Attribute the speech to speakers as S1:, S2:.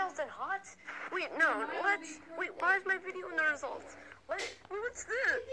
S1: results in hot? Wait, no, what? Wait, why is my video in the results? What? What's this?